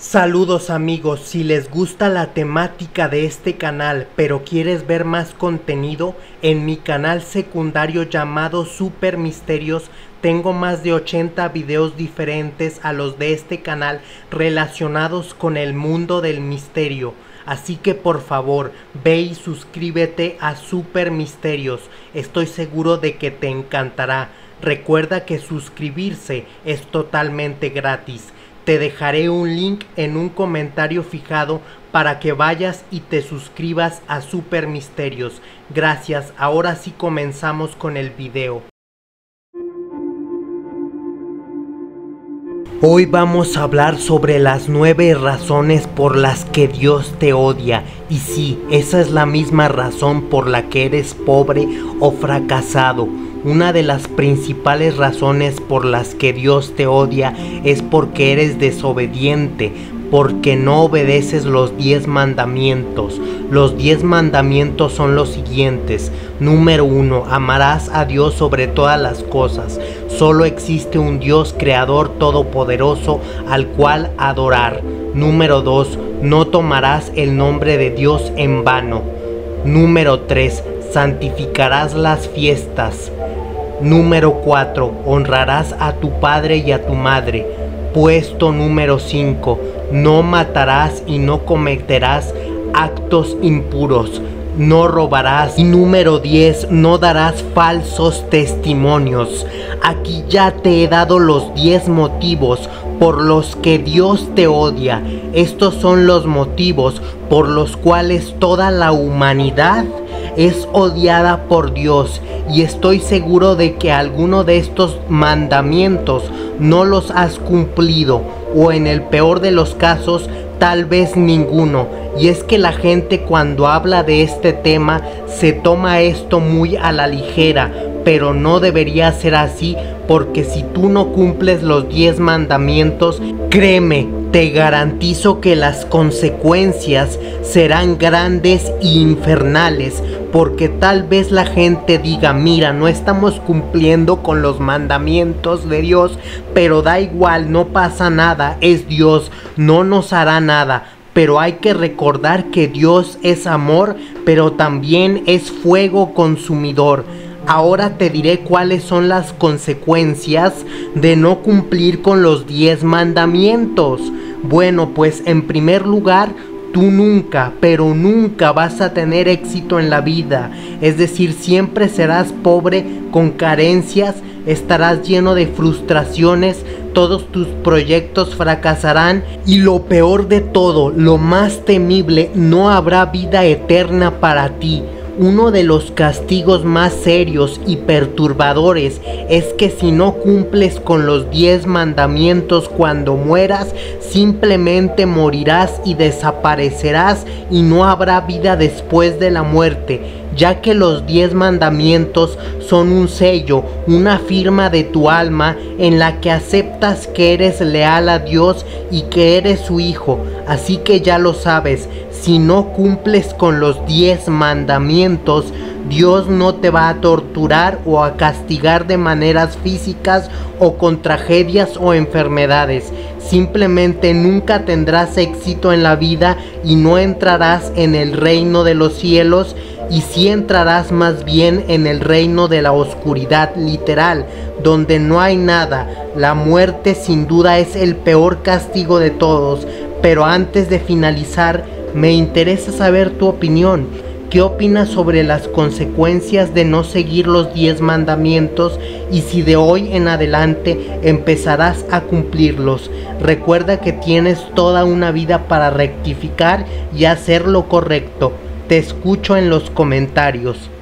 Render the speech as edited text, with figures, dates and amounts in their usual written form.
Saludos amigos, si les gusta la temática de este canal pero quieres ver más contenido, en mi canal secundario llamado Super Misterios tengo más de 80 videos diferentes a los de este canal relacionados con el mundo del misterio. Así que por favor, ve y suscríbete a Super Misterios, estoy seguro de que te encantará. Recuerda que suscribirse es totalmente gratis. Te dejaré un link en un comentario fijado para que vayas y te suscribas a Super Misterios. Gracias, ahora sí comenzamos con el video. Hoy vamos a hablar sobre las 9 razones por las que Dios te odia. Y sí, esa es la misma razón por la que eres pobre o fracasado. Una de las principales razones por las que Dios te odia es porque eres desobediente, porque no obedeces los 10 mandamientos. Los 10 mandamientos son los siguientes. Número 1. Amarás a Dios sobre todas las cosas. Solo existe un Dios creador todopoderoso al cual adorar. Número 2. No tomarás el nombre de Dios en vano. Número 3. Santificarás las fiestas. Número 4. Honrarás a tu padre y a tu madre. Puesto número 5. No matarás y no cometerás actos impuros. No robarás. Y número 10. No darás falsos testimonios. Aquí ya te he dado los 10 motivos por los que Dios te odia. Estos son los motivos por los cuales toda la humanidad es odiada por Dios, y estoy seguro de que alguno de estos mandamientos no los has cumplido, o en el peor de los casos tal vez ninguno. Y es que la gente cuando habla de este tema se toma esto muy a la ligera, pero no debería ser así, porque si tú no cumples los 10 mandamientos, créeme, te garantizo que las consecuencias serán grandes e infernales, porque tal vez la gente diga, mira, no estamos cumpliendo con los mandamientos de Dios, pero da igual, no pasa nada, es Dios, no nos hará nada. Pero hay que recordar que Dios es amor, pero también es fuego consumidor. Ahora te diré cuáles son las consecuencias de no cumplir con los 10 mandamientos. Bueno, pues en primer lugar, tú nunca, pero nunca vas a tener éxito en la vida. Es decir, siempre serás pobre, con carencias, estarás lleno de frustraciones, todos tus proyectos fracasarán y lo peor de todo, lo más temible, no habrá vida eterna para ti. Uno de los castigos más serios y perturbadores es que si no cumples con los 10 mandamientos cuando mueras, simplemente morirás y desaparecerás y no habrá vida después de la muerte, ya que los 10 mandamientos son un sello, una firma de tu alma en la que aceptas que eres leal a Dios y que eres su hijo. Así que ya lo sabes, si no cumples con los 10 mandamientos, Dios no te va a torturar o a castigar de maneras físicas o con tragedias o enfermedades. Simplemente nunca tendrás éxito en la vida y no entrarás en el reino de los cielos, y sí entrarás más bien en el reino de la oscuridad literal, donde no hay nada. La muerte sin duda es el peor castigo de todos. Pero antes de finalizar, me interesa saber tu opinión. ¿Qué opinas sobre las consecuencias de no seguir los 10 mandamientos y si de hoy en adelante empezarás a cumplirlos? Recuerda que tienes toda una vida para rectificar y hacer lo correcto. Te escucho en los comentarios.